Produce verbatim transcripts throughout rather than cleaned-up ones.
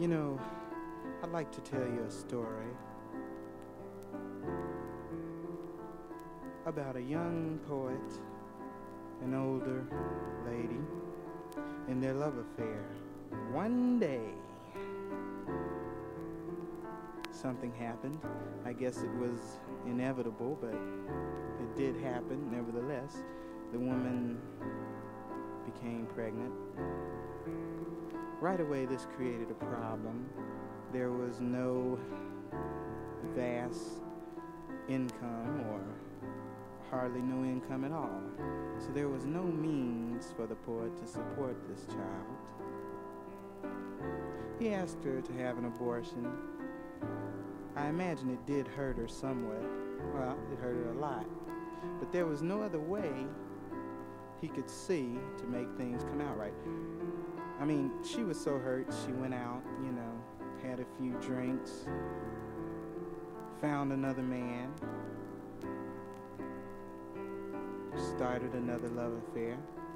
You know, I'd like to tell you a story about a young poet, an older lady, and their love affair. One day, something happened. I guess it was inevitable, but it did happen nevertheless. The woman became pregnant. Right away, this created a problem. There was no vast income or hardly no income at all. So there was no means for the poet to support this child. He asked her to have an abortion. I imagine it did hurt her somewhat. Well, it hurt her a lot. But there was no other way he could see to make things come out right. I mean, she was so hurt, she went out, you know, had a few drinks, found another man, started another love affair.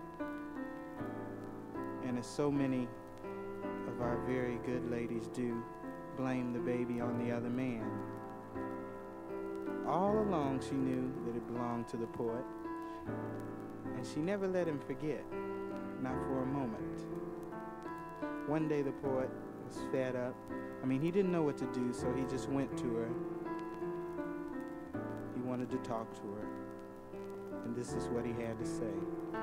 And as so many of our very good ladies do, blame the baby on the other man. All along she knew that it belonged to the poet, and she never let him forget, not for a moment. One day the poet was fed up. I mean, he didn't know what to do, so he just went to her. He wanted to talk to her, and this is what he had to say.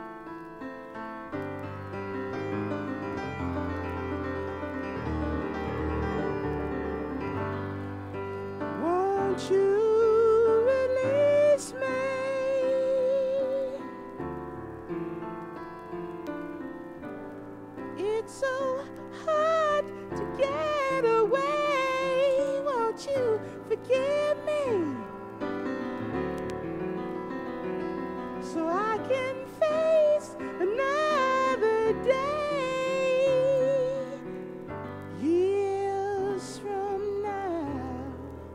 Won't you release me? It's so hard to get away. Won't you forgive me? So I can face another day. Years from now,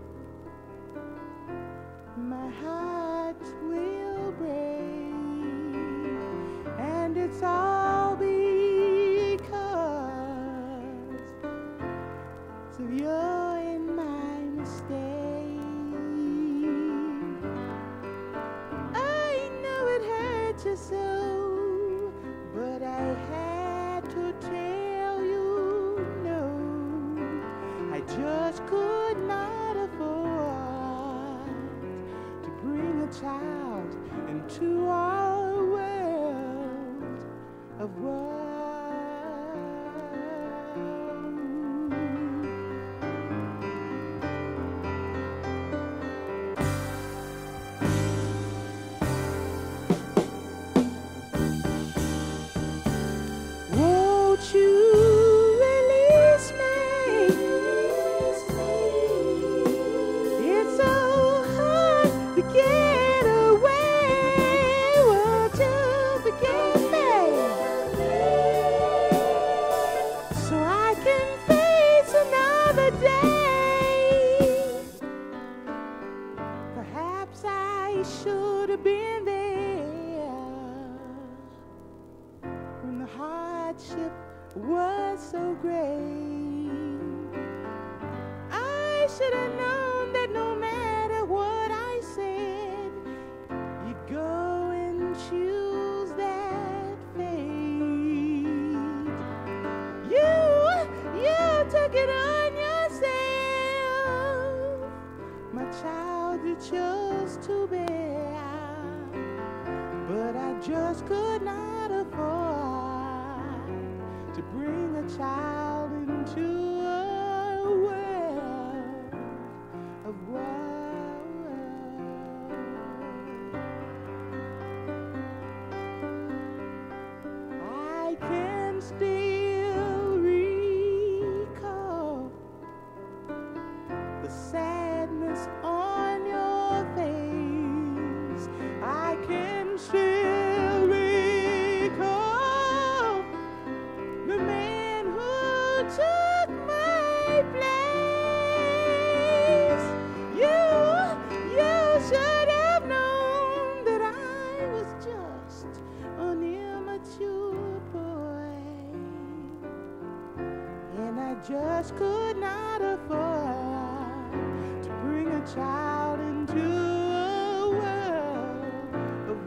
my heart will break, and it's all because of your and my mistake. I know it hurt you so, but I had to tell you no. I just could not afford to bring a child into our world of woe. Won't you release me? It's so hard to get away. Won't you forgive me? So I can face another day. Perhaps I should have been there when the hardship was so great. I should have known that no matter what I said, you'd go and choose that fate. You, you took it on yourself. My child, you chose to bear, but I just could not afford to bring a child into a world of woe. I can still recall the sadness on your face. I can still recall the man who took my place. You, you should have known that I was just an immature boy, and I just could not afford to bring a child into a world of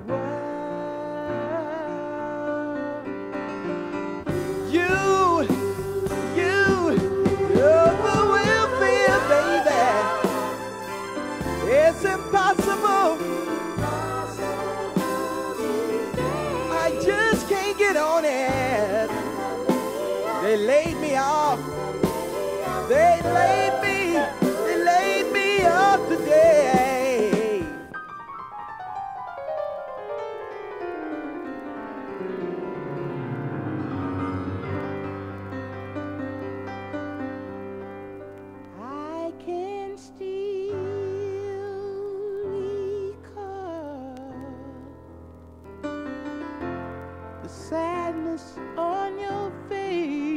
world. You, you, love the welfare, baby. It's impossible. I just can't get on it. They laid me off. They laid me, they laid me off today. I can still recall the sadness on your face